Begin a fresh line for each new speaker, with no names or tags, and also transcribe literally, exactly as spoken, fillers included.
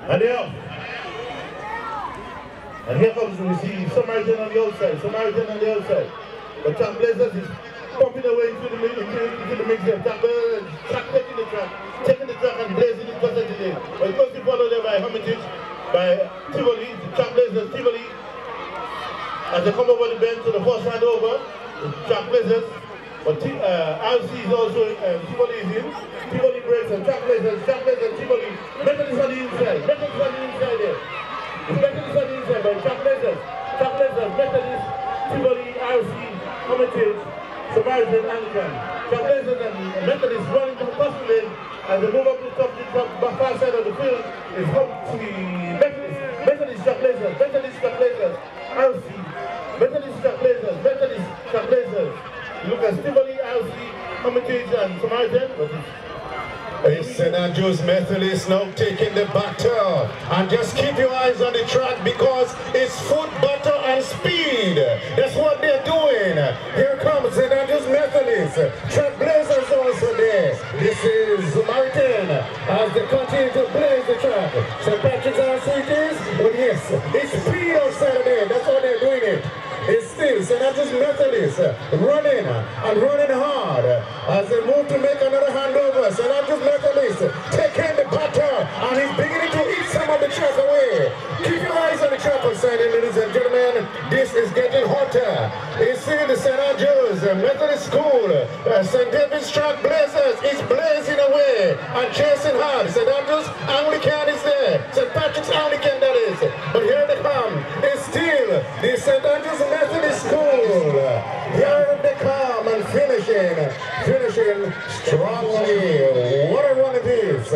And they off. And here comes, we see Samaritan on the outside, Samaritan on the outside. But Track Blazers is pumping away into the, into, into the mix there. Track Blazers, Track taking the track, taking the track and blazing it constantly. But closely followed there by Hermitage, by Tivoli, Track Blazers, Tivoli. As they come over the bend to the first hand over, Track Blazers. But uh, R C is also, uh, Tivoli is in. Tivoli breaks and Track Blazers, Track Blazers, Tivoli. Methodist on the inside, Methodist on the inside there. Methodist on the inside by Track Blazers, Track Blazers, Methodist, Tivoli, R C, Hermitage, Samaritan, Anglican. Track Blazers and Methodist running to the first lane as they move up to the top, the top back far side of the field. It's home to the Methodist, Methodist, Track Blazers, Methodist, Track Blazers, R C, Methodist, Track Blazers, Methodist, Track Blazers. You look at Tivoli, R C, Hermitage, and Samaritan, but it's
It's Saint Andrew's Methodist now taking the battle, and just keep your eyes on the track because it's foot, butter and speed. That's what they're doing. Here comes Saint Andrew's Methodist. Track Blazers also there. This is Samaritan as they continue to blaze the track. Saint Patrick's R C it is, but yes, it's speed on Saturday. That's how they're doing it. It's still Saint Andrew's Methodist running and running hard as they move to make another handover. Saint Andrew's Methodist taking the battle and he's beginning to eat some of the track away. Keep your eyes on the track on Saturday, ladies and gentlemen. This is getting hotter. It's in the Saint Andrew's Methodist School. Uh, Saint David's Track Blazers is blazing away and chasing hard. Saint Andrew's Anglican is there. Saint Patrick's Anglican, that is. But here they come. It's still the Saint Andrew's Methodist School. Here they come and finishing, finishing strongly. What a run it is.